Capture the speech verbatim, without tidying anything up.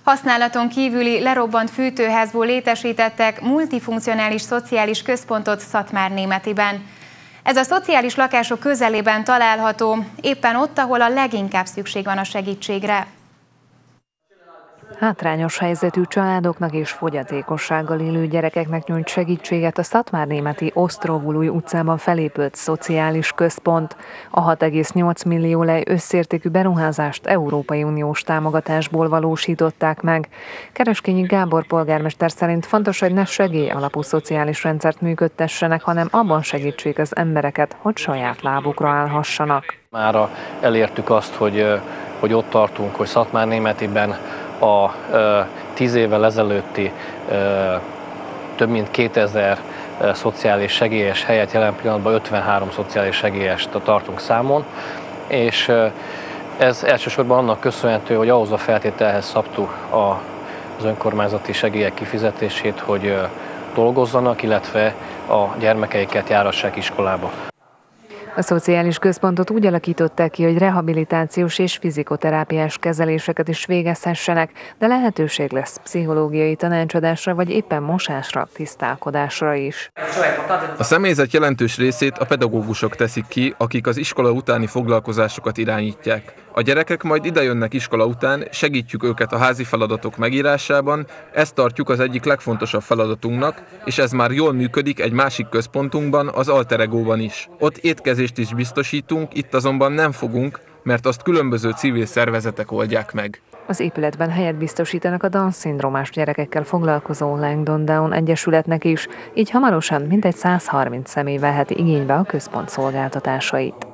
Használaton kívüli lerobbant fűtőházból létesítettek multifunkcionális szociális központot Szatmárnémetiben. Ez a szociális lakások közelében található, éppen ott, ahol a leginkább szükség van a segítségre. Hátrányos helyzetű családoknak és fogyatékossággal élő gyerekeknek nyújt segítséget a Szatmárnémeti Osztrovuluj utcában felépült szociális központ. A hat egész nyolc millió lej összértékű beruházást Európai Uniós támogatásból valósították meg. Kereskényi Gábor polgármester szerint fontos, hogy ne segély alapú szociális rendszert működtessenek, hanem abban segítsék az embereket, hogy saját lábukra állhassanak. Mára elértük azt, hogy, hogy ott tartunk, hogy Szatmárnémetiben a tíz évvel ezelőtti több mint kétezer szociális segélyes helyett jelen pillanatban ötvenhárom szociális segélyest tartunk számon, és ez elsősorban annak köszönhető, hogy ahhoz a feltételhez szabtuk az önkormányzati segélyek kifizetését, hogy dolgozzanak, illetve a gyermekeiket járassák iskolába. A szociális központot úgy alakították ki, hogy rehabilitációs és fizikoterápiás kezeléseket is végezhessenek, de lehetőség lesz pszichológiai tanácsadásra vagy éppen mosásra, tisztálkodásra is. A személyzet jelentős részét a pedagógusok teszik ki, akik az iskola utáni foglalkozásokat irányítják. A gyerekek majd idejönnek iskola után, segítjük őket a házi feladatok megírásában, ezt tartjuk az egyik legfontosabb feladatunknak, és ez már jól működik egy másik központunkban, az Alter Egóban is. Ott étkezést is biztosítunk, itt azonban nem fogunk, mert azt különböző civil szervezetek oldják meg. Az épületben helyet biztosítanak a Down-szindrómás gyerekekkel foglalkozó Langdon Down Egyesületnek is, így hamarosan mintegy száz harminc személy veheti igénybe a központ szolgáltatásait.